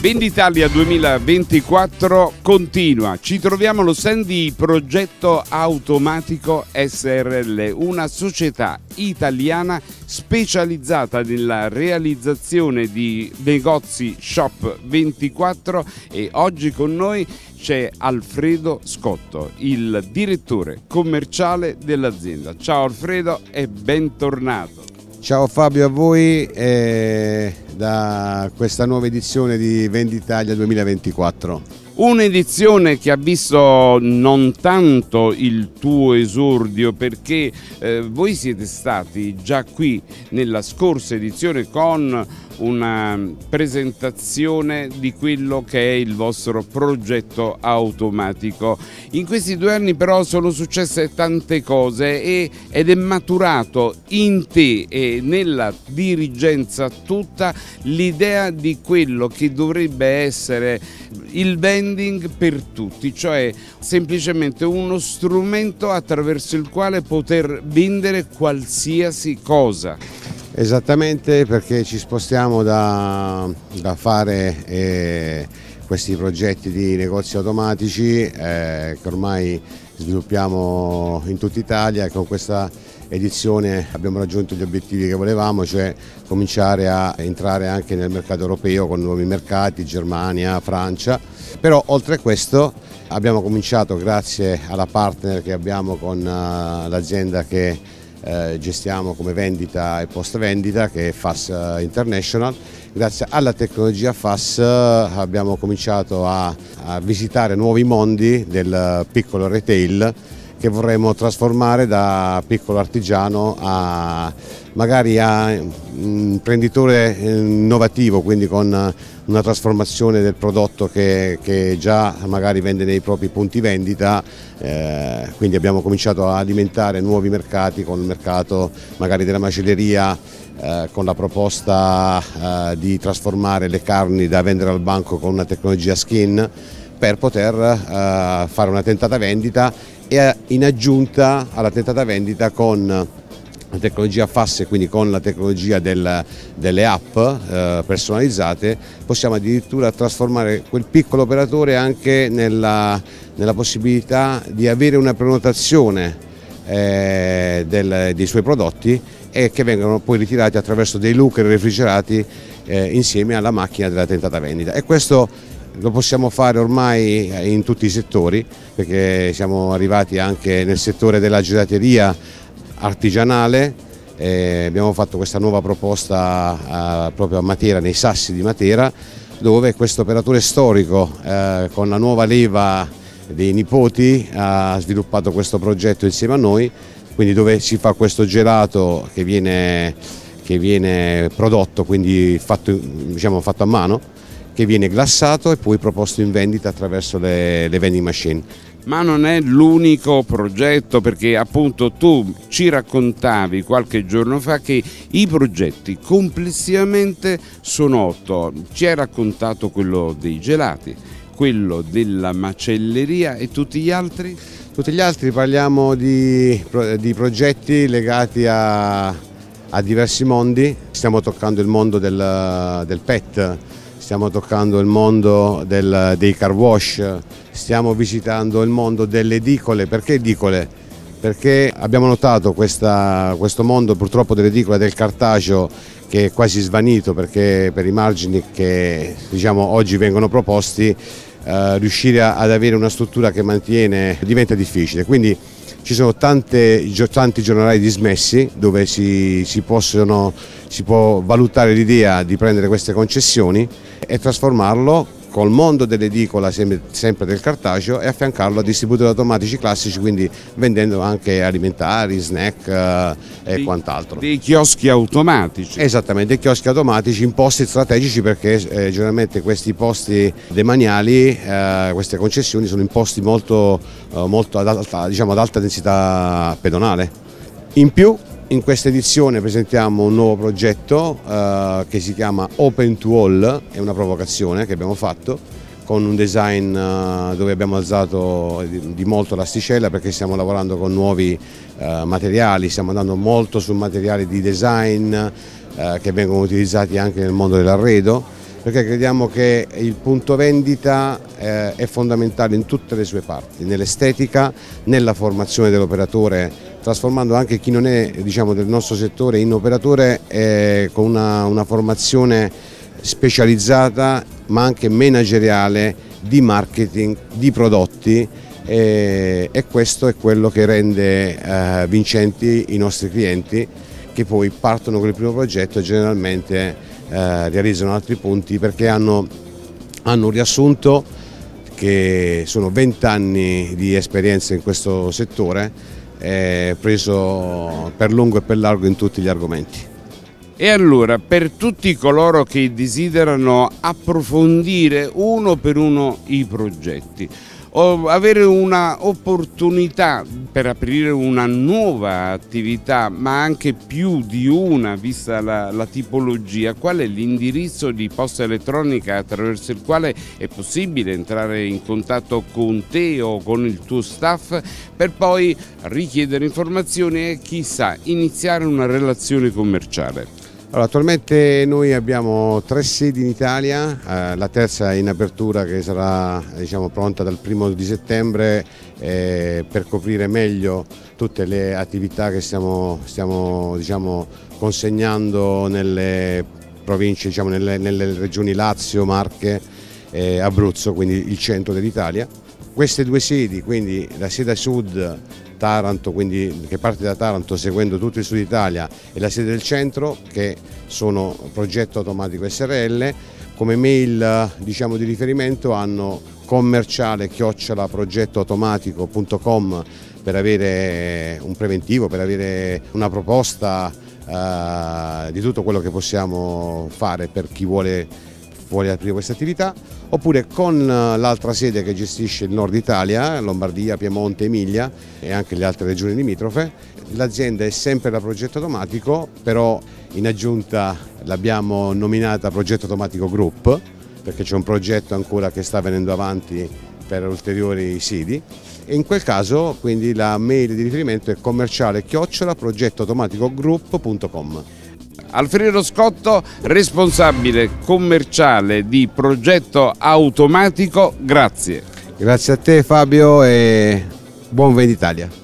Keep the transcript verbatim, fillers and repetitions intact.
Venditalia duemilaventiquattro continua, ci troviamo allo stand di Progetto Automatico S R L, una società italiana specializzata nella realizzazione di negozi Shop ventiquattro e oggi con noi c'è Alfredo Scotto, il direttore commerciale dell'azienda. Ciao Alfredo e bentornato. Ciao Fabio a voi e da questa nuova edizione di Venditalia duemilaventiquattro. Un'edizione che ha visto non tanto il tuo esordio perché eh, voi siete stati già qui nella scorsa edizione con una presentazione di quello che è il vostro progetto automatico. In questi due anni però sono successe tante cose e, ed è maturato in te e nella dirigenza tutta l'idea di quello che dovrebbe essere il vending per tutti, cioè semplicemente uno strumento attraverso il quale poter vendere qualsiasi cosa. Esattamente, perché ci spostiamo da, da fare eh, questi progetti di negozi automatici eh, che ormai sviluppiamo in tutta Italia e con questa edizione abbiamo raggiunto gli obiettivi che volevamo, cioè cominciare a entrare anche nel mercato europeo con nuovi mercati, Germania, Francia. Però oltre a questo abbiamo cominciato, grazie alla partner che abbiamo con uh, l'azienda che Eh, gestiamo come vendita e post vendita, che è F A S International. Grazie alla tecnologia F A S abbiamo cominciato a, a visitare nuovi mondi del piccolo retail che vorremmo trasformare da piccolo artigiano a magari a imprenditore innovativo, quindi con una trasformazione del prodotto che, che già magari vende nei propri punti vendita, eh, quindi abbiamo cominciato a alimentare nuovi mercati con il mercato magari della macelleria, eh, con la proposta eh, di trasformare le carni da vendere al banco con una tecnologia skin per poter eh, fare una tentata vendita e in aggiunta alla tentata vendita con la tecnologia F A S, quindi con la tecnologia del, delle app eh, personalizzate, possiamo addirittura trasformare quel piccolo operatore anche nella, nella possibilità di avere una prenotazione eh, del, dei suoi prodotti e che vengono poi ritirati attraverso dei locker refrigerati eh, insieme alla macchina della tentata vendita. E questo lo possiamo fare ormai in tutti i settori, perché siamo arrivati anche nel settore della gelateria artigianale. Eh, abbiamo fatto questa nuova proposta eh, proprio a Matera, nei Sassi di Matera, dove questo operatore storico eh, con la nuova leva dei nipoti ha sviluppato questo progetto insieme a noi, quindi dove si fa questo gelato che viene, che viene prodotto, quindi fatto, diciamo, fatto a mano, che viene glassato e poi proposto in vendita attraverso le, le vending machine. Ma non è l'unico progetto, perché appunto tu ci raccontavi qualche giorno fa che i progetti complessivamente sono otto. Ci hai raccontato quello dei gelati, quello della macelleria e tutti gli altri? Tutti gli altri parliamo di, di progetti legati a, a diversi mondi. Stiamo toccando il mondo del, del pet, stiamo toccando il mondo del, dei car wash, stiamo visitando il mondo delle edicole. Perché edicole? Perché abbiamo notato questa, questo mondo purtroppo dell'edicola, del cartaceo, che è quasi svanito, perché per i margini che diciamo oggi vengono proposti eh, riuscire a, ad avere una struttura che mantiene diventa difficile. Quindi ci sono tante, tanti giornali dismessi dove si, si, possono, si può valutare l'idea di prendere queste concessioni e trasformarlo col mondo dell'edicola, sempre del cartaceo, e affiancarlo a distributori automatici classici, quindi vendendo anche alimentari, snack eh, e dei, quant'altro. Dei chioschi automatici. Esattamente, dei chioschi automatici in posti strategici, perché eh, generalmente questi posti demaniali, eh, queste concessioni sono in posti molto, eh, molto ad, alta, diciamo, ad alta densità pedonale. In più, in questa edizione presentiamo un nuovo progetto eh, che si chiama Open to All, è una provocazione che abbiamo fatto con un design eh, dove abbiamo alzato di, di molto l'asticella, perché stiamo lavorando con nuovi eh, materiali, stiamo andando molto su materiali di design eh, che vengono utilizzati anche nel mondo dell'arredo, perché crediamo che il punto vendita eh, è fondamentale in tutte le sue parti, nell'estetica, nella formazione dell'operatore, trasformando anche chi non è, diciamo, del nostro settore in operatore eh, con una, una formazione specializzata ma anche manageriale di marketing, di prodotti. E, e questo è quello che rende eh, vincenti i nostri clienti, che poi partono con il primo progetto e generalmente eh, realizzano altri punti perché hanno, hanno un riassunto che sono venti anni di esperienza in questo settore, eh, preso per lungo e per largo in tutti gli argomenti. E allora, per tutti coloro che desiderano approfondire uno per uno i progetti, o avere una opportunità per aprire una nuova attività, ma anche più di una vista la, la tipologia, qual è l'indirizzo di posta elettronica attraverso il quale è possibile entrare in contatto con te o con il tuo staff per poi richiedere informazioni e chissà iniziare una relazione commerciale? Allora, attualmente noi abbiamo tre sedi in Italia, eh, la terza è in apertura che sarà, diciamo, pronta dal primo di settembre eh, per coprire meglio tutte le attività che stiamo, stiamo diciamo, consegnando nelle province, diciamo, nelle, nelle regioni Lazio, Marche e Abruzzo, quindi il centro dell'Italia. Queste due sedi, quindi la sede sud Taranto, quindi, che parte da Taranto seguendo tutto il sud Italia, e la sede del centro che sono Progetto Automatico S R L, come mail, diciamo, di riferimento hanno commerciale chiocciola progettoautomatico punto com per avere un preventivo, per avere una proposta eh, di tutto quello che possiamo fare per chi vuole vuole aprire questa attività, oppure con l'altra sede che gestisce il nord Italia, Lombardia, Piemonte, Emilia e anche le altre regioni limitrofe. L'azienda è sempre da Progetto Automatico, però in aggiunta l'abbiamo nominata Progetto Automatico Group, perché c'è un progetto ancora che sta venendo avanti per ulteriori siti, e in quel caso quindi la mail di riferimento è commerciale chiocciola progettoautomaticogroup punto com. Alfredo Scotto, responsabile commerciale di Progetto Automatico, grazie. Grazie a te Fabio e buon Venditalia.